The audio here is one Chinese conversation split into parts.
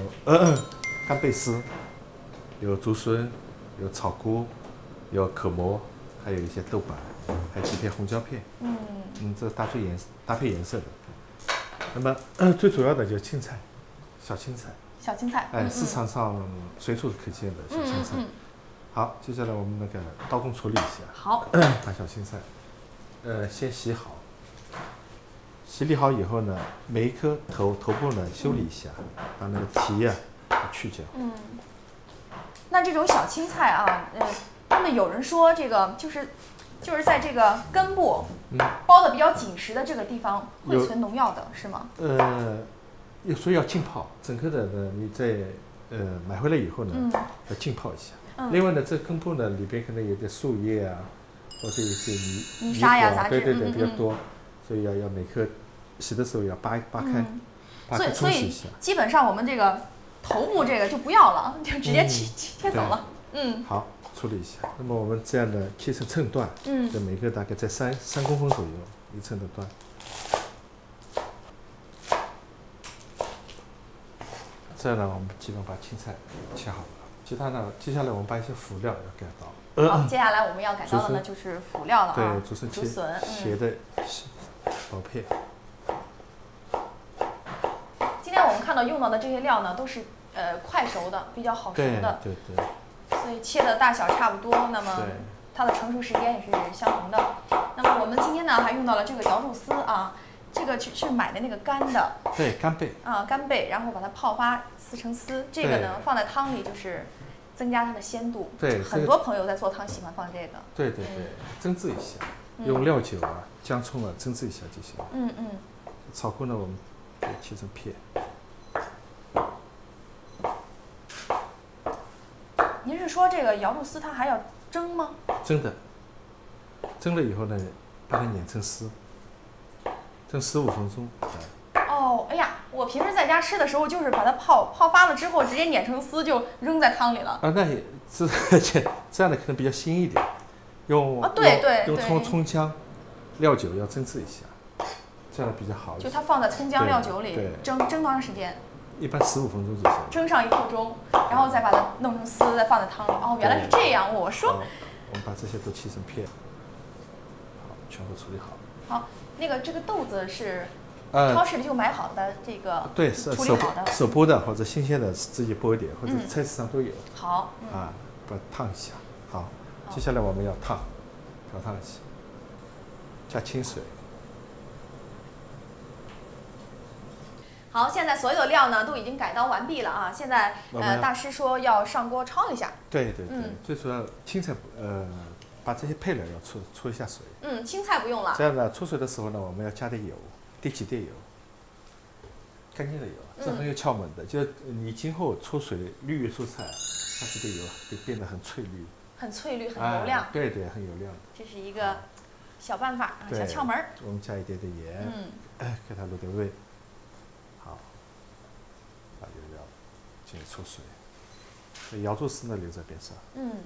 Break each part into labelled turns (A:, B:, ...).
A: 干贝丝，有竹笋，有草菇，有可蘑，还有一些豆瓣，还有几片红椒片。这搭配颜色的。那么最主要的就是青菜，小青菜。
B: 小青菜。
A: 市场上随处可见的小青菜。好，接下来我们那个刀工处理一下。
B: 好。
A: 把小青菜，先洗好。洗理好以后呢，每一颗头部呢修理一下，把那个皮去掉。
B: 那这种小青菜啊，他们有人说这个就是在这个根部包的比较紧实的这个地方会存农药的，是吗？
A: 所以要浸泡，整个的呢，你在买回来以后呢，要浸泡一下。另外呢，这根部呢里边可能有点树叶啊，或者有些
B: 泥沙呀、杂质，
A: 对，比较多，所以要每颗洗的时候要扒开，
B: 所以基本上我们这个头部这个就不要了，就直接切走了。
A: 好，处理一下。那么我们这样的切成寸段，这每个大概在3公分左右一寸的段。这样呢，我们基本把青菜切好了。其他呢，接下来我们把一些辅料要改刀。
B: 好，接下来我们要改刀的呢就是辅料了啊。
A: 对，竹笋切的薄片。
B: 今天我们看到用到的这些料呢，都是快熟的，比较好熟的。
A: 对。
B: 所以切的大小差不多，那么它的成熟时间也是相同的。那么我们今天呢还用到了这个瑶柱丝啊，这个是买的那个干的。
A: 对，干贝。
B: 干贝，然后把它泡发撕成丝，这个呢放在汤里就是增加它的鲜度。
A: 对，
B: 很多朋友在做汤喜欢放这个。
A: 对，蒸制一下，用料酒姜葱蒸制一下就行。草菇呢，我们切成片。
B: 您是说这个瑶柱丝它还要蒸吗？
A: 蒸的，蒸了以后呢，把它碾成丝，蒸15分钟。
B: 哎呀，我平时在家吃的时候，就是把它泡发了之后，直接碾成丝就扔在汤里了。
A: 那也是这样的可能比较新一点，用葱姜、料酒要蒸制一下，这样的比较好。
B: 就它放在葱姜料酒里蒸多长时间？
A: 一般15分钟就行。
B: 蒸上1刻钟，然后再把它弄成丝，再放在汤里。原来是这样。我说，
A: 我们把这些都切成片，好，全部处理好。
B: 好，这个豆子是超市里就买好的，这个
A: 对，
B: 处理好的，
A: 手剥的或者新鲜的，自己剥一点，或者菜市场都有。
B: 好，
A: 把它烫一下。好，接下来我们要调烫一下，加清水。
B: 好，现在所有的料呢都已经改刀完毕了啊！现在大师说要上锅焯一下。
A: 对，最主要青菜把这些配料要焯一下水。
B: 青菜不用了。
A: 这样呢，焯水的时候呢，我们要加点油，滴几滴油，干净的油，这很有窍门的。就是你今后焯水绿叶蔬菜，加几滴油就变得很翠绿。
B: 很翠绿，很油亮。
A: 对，很油亮。
B: 这是一个小办法，小窍门。
A: 我们加一点点盐，给它入点味。好，把油料进行焯水。瑶柱丝呢留在边上。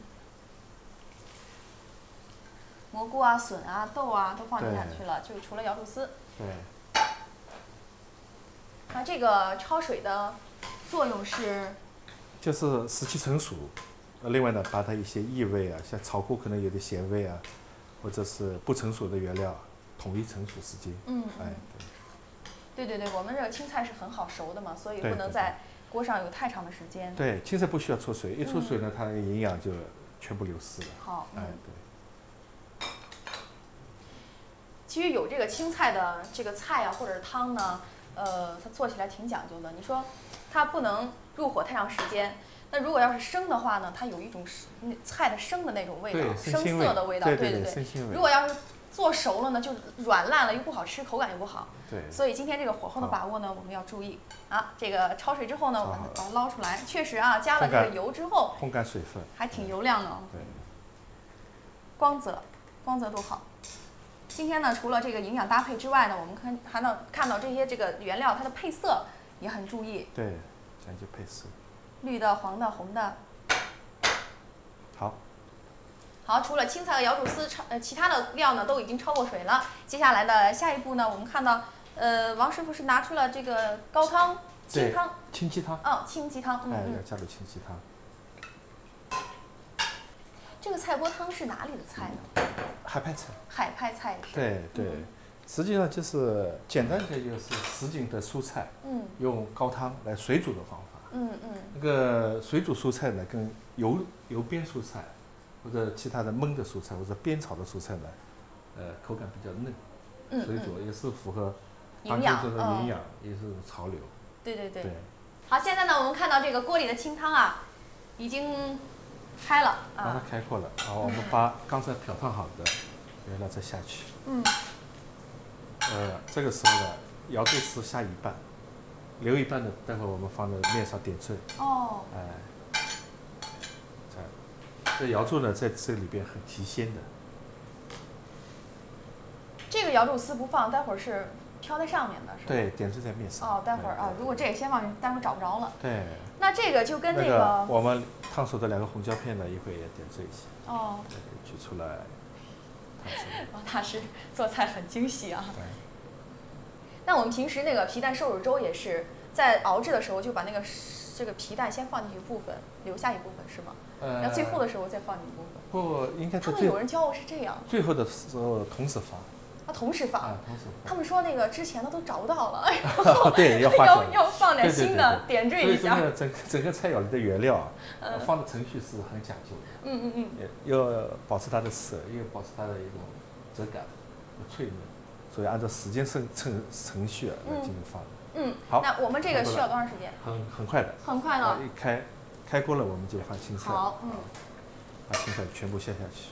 B: 蘑菇啊、笋啊、豆啊都放进去了，就除了瑶柱丝。
A: 对。
B: 那这个焯水的作用是？
A: 就是使其成熟。另外呢，把它一些异味啊，像草菇可能有点咸味啊，或者是不成熟的原料，统一成熟时间。
B: 对，我们这个青菜是很好熟的嘛，所以不能在锅上有太长的时间。
A: 对，青菜不需要焯水，一焯水呢，它的营养就全部流失了。
B: 好，
A: 对。
B: 其实有这个青菜的这个菜啊，或者是汤呢，它做起来挺讲究的。你说它不能入火太长时间，那如果要是生的话呢，它有一种菜的生的那种味道，生涩的味道。对，
A: 生腥味。
B: 如果要是做熟了呢，就软烂了，又不好吃，口感又不好。
A: 对。
B: 所以今天这个火候的把握呢，我们要注意啊。这个焯水之后呢，我们把它捞出来，确实啊，加了这个油之后，
A: 烘干水分，
B: 还挺油亮的。
A: 对。
B: 光泽度好。今天呢，除了这个营养搭配之外呢，我们还能看到这个原料它的配色也很注意。
A: 对，讲究配色。
B: 绿的、黄的、红的。
A: 好，
B: 除了青菜和瑶柱丝其他的料呢都已经焯过水了。接下来的下一步呢，我们看到，王师傅是拿出了这个高汤。 清汤。
A: 清鸡汤。
B: 哦，清鸡汤。
A: 要加入清鸡汤。
B: 这个菜锅汤是哪里的菜呢？
A: 海派菜。
B: 海派菜是。
A: 对，实际上就是简单的就是什锦的蔬菜，用高汤来水煮的方法。那个水煮蔬菜呢，跟油煸蔬菜或者其他的焖的蔬菜或者煸炒的蔬菜呢，口感比较嫩。水煮也是符合当今这个营养，也是潮流。
B: 对。好，现在呢，我们看到这个锅里的清汤啊，已经开了啊。
A: 把它开过了，好，我们把刚才漂烫好的原料再下去。这个时候呢，瑶柱丝下一半，留一半的，待会儿我们放在面上点缀。这瑶柱呢，在这里边很提鲜的。
B: 这个瑶柱丝不放，待会儿是飘在上面的，是吧？
A: 对，点缀在面上。
B: 待会儿啊，如果这个先放进去，待会儿找不着了。
A: 对。
B: 那这个就跟那
A: 个我们烫熟的2个红椒片呢，一会儿也点缀一下。取出来。
B: 王大师做菜很精细啊。那我们平时那个皮蛋瘦肉粥也是在熬制的时候就把这个皮蛋先放进去一部分，留下一部分是吗？然后最后的时候再放进一部分。
A: 不，应该
B: 他们有人教我是这样。
A: 最后的时候同时放。
B: 同时放。
A: 同时放。
B: 他们说那个之前的都找不到了，
A: 对，
B: 要放点新的，点缀一下。
A: 所以整个菜肴里的原料放的程序是很讲究的。要保持它的色，又保持它的一种质感和脆嫩，所以按照时间程序来进行放。好。
B: 那我们这个需要多长时间？
A: 很快的。
B: 很快了。
A: 一开锅了，我们就放青菜。
B: 好。
A: 把青菜全部下去。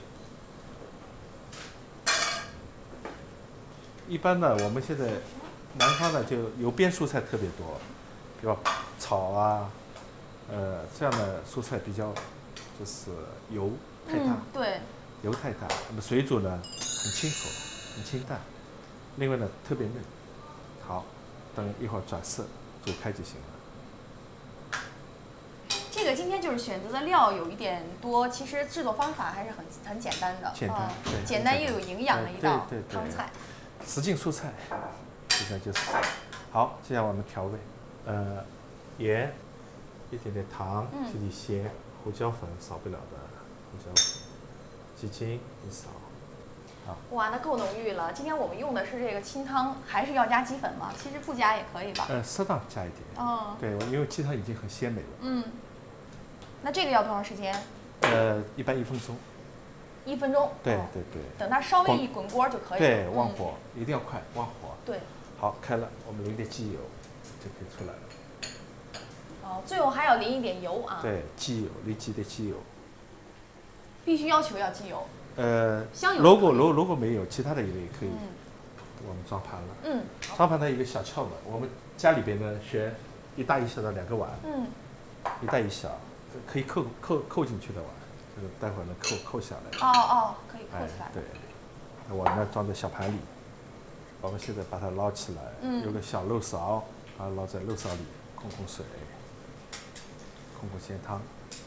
A: 一般呢，我们现在南方呢就油煸蔬菜特别多，要炒啊，这样的蔬菜比较就是油太大。
B: 对。
A: 油太大，那么水煮呢很清口，很清淡。另外呢特别嫩。好，等一会儿转色煮开就行了。
B: 这个今天就是选择的料有一点多，其实制作方法还是很简单的。简单又有营养的一道汤菜。
A: 什锦蔬菜，实际上就是好。接下来我们调味，盐，一点点糖，提鲜，胡椒粉少不了的胡椒粉，鸡精一勺。
B: 哇，那够浓郁了。今天我们用的是这个清汤，还是要加鸡粉吗？其实不加也可以吧。
A: 适当加一点。对，因为鸡汤已经很鲜美了。
B: 那这个要多长时间？
A: 一般1分钟。
B: 1分钟。
A: 对。
B: 等它稍微一滚锅就可以了。
A: 对，旺火，一定要快，旺火。
B: 对。
A: 好，开了，我们淋点鸡油就可以出来了。
B: 最后还要淋一点油啊。
A: 对，鸡油，淋鸡的鸡油。
B: 必须要求要鸡油。香油。
A: 如果没有，其他的也可以。我们装盘了。装盘它有一个小窍门，我们家里边呢选一大一小的2个碗。一大一小，可以扣进去的碗。待会儿呢扣下来。
B: 可以扣起来。
A: 对，那我呢装在小盘里，我们现在把它捞起来，有个小漏勺，把它捞在漏勺里，控水，控鲜汤。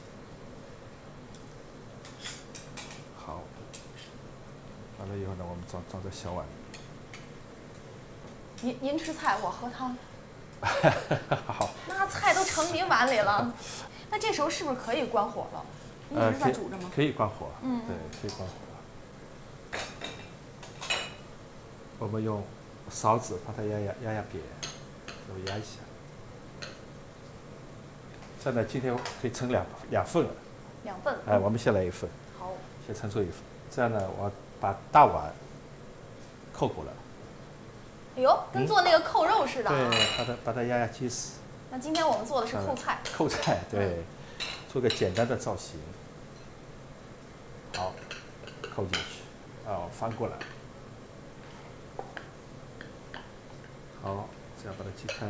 A: 好，完了以后呢，我们装在小碗
B: 里。您吃菜，我喝汤。
A: 好。
B: 那菜都盛您碗里了，那这时候是不是可以关火了？一直在煮着吗？
A: 可以关火。对，可以关火。我们用勺子把它压扁，我压一下。这样呢，今天可以盛两份了。
B: 2份。
A: 我们先来1份。
B: 好。
A: 先盛出1份。这样呢，我把大碗扣过来。
B: 哎呦，跟做那个扣肉似的。
A: 对，把它压结实。
B: 那今天我们做的是扣菜。
A: 扣菜，对，做个简单的造型。好，扣进去，翻过来。好，这样把它击开。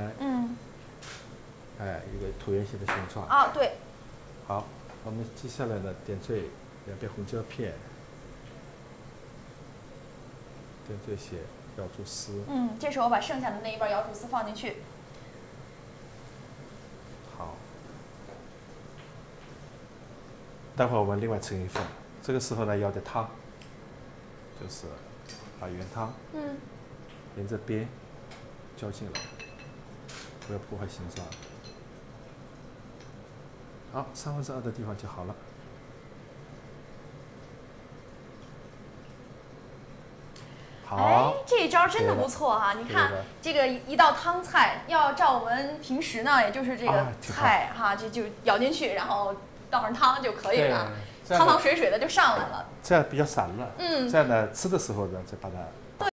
A: 一个椭圆形的形状。
B: 对。
A: 好，我们接下来呢，点缀2片红椒片，点缀些瑶柱丝。
B: 这时候把剩下的那一半瑶柱丝放进去。
A: 好。待会儿我们另外盛1份。这个时候呢，要的汤，就是把原汤，沿着边浇进来。 不要破坏形状。好，2/3的地方就好了。好，
B: 哎，这一招真的不错哈！你看这个一道汤菜，要照我们平时呢，也就是这个菜哈，就舀进去，然后倒上汤就可以了，汤汤水水的就上来了。
A: 这样比较散了。这样呢，吃的时候呢，再把它